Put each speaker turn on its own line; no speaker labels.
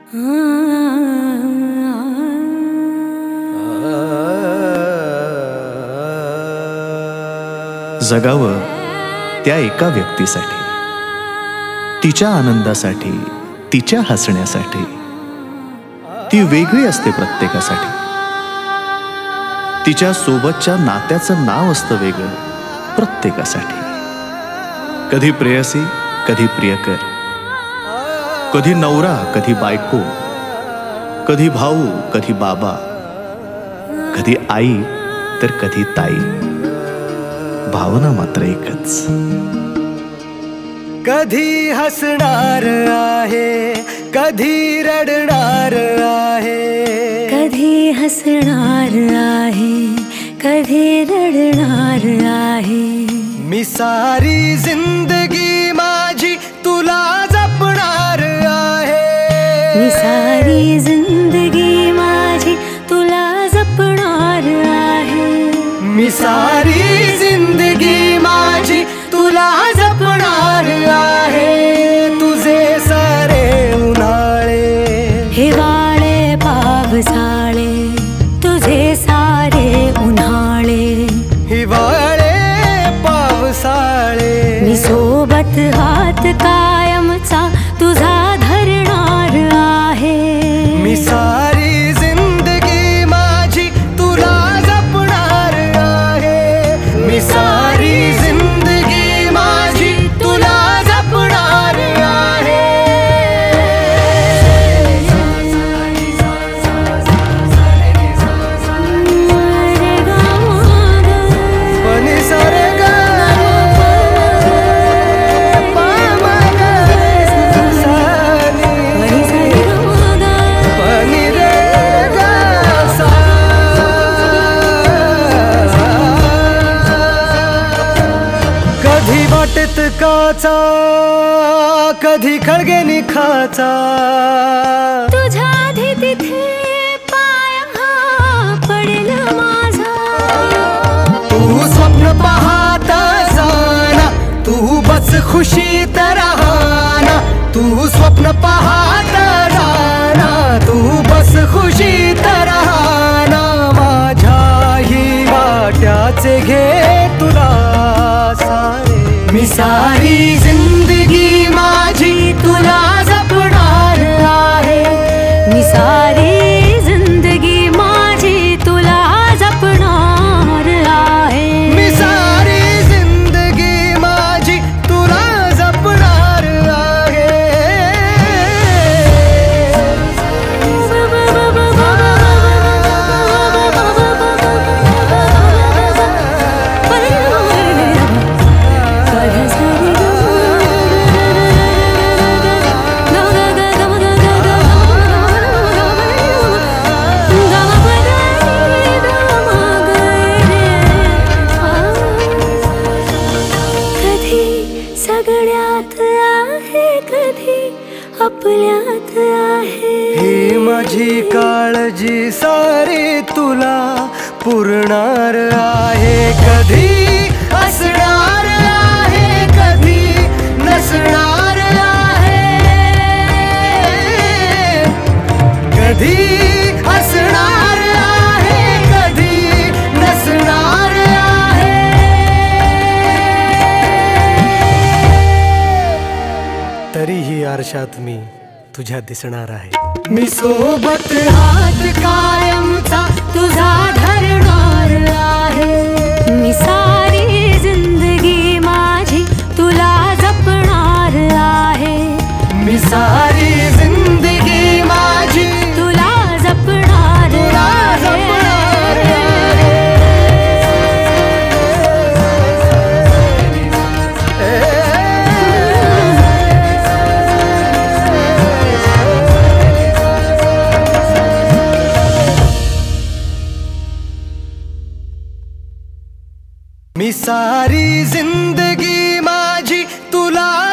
जगावं त्या एका व्यक्तीसाठी, तिच्या आनंदासाठी, तिच्या हसण्यासाठी. ती वेगळी असते प्रत्येकासाठी. तिच्या सोबतच्या नात्याचं नाव असतं वेगळं प्रत्येकासाठी. कधी प्रेयसी, कधी प्रियकर, कधी नवरा, कधी बायको, कधी भाऊ, कधी बाबा, कधी आई तर कधी ताई. भावना मात्र एकच.
कधी हसणार आहे, कधी रडणार आहे,
कधी हसणार आहे, कधी रडणार आहे.
मी सारी जिंदगी माझी तुला जपणार आहे.
मी सारी जिंदगी माझी तुला जपणार आहे.
मी सारी जिंदगी माझी तुला जपणार आहे. तुझे सारे उन्हाळे,
हिवाळे, पावसाळे, तुझे सारे उन्हाळे,
हिवाळे, पावसाळे.
मी सोबत हात कायमचा तुझा धरणार आहे.
मी सारी जिंदगी माझी तुला जपणार आहे. मी सारी जिंदगी माझी तुला जपणार आहे. पनि सारे गा काचा, कधी खळगे निखाचा.
तुझ्या आधी तिथे पाय हा पडेल माझा.
तू स्वप्न पाहत जाना, तू बस खुशीत राहना. तू स्वप्न पाहत जाना, तू बस खुशीत राहना. माझ्याही वाट्याचे घे तुला सारे. मी सारी जिंदगी माझी तुला जपणार आहे.
मी सारी जिंदगी माझी तुला जपणार आहे.
मी सारी जिंदगी माझी तुला जपणार आहे.
सगळ्यात आहे, कधी आपल्यात आहे.
ही माझी काळजी सारी तुला पुरणार आहे. कधी असणार आहे, कधी नसणार आहे. कधी असणार आहे, कधी नसणार आहे. तरीही आरशात मी तुझ्या दिसणार आहे. मी सोबत हात कायमचा तुझा धरणार आहे.
मी सारी जिंदगी माझी तुला जपणार आहे.
मी सारी जिंदगी माझी
तुला जपणार आहे.
मी सारी जिंदगी माझी तुला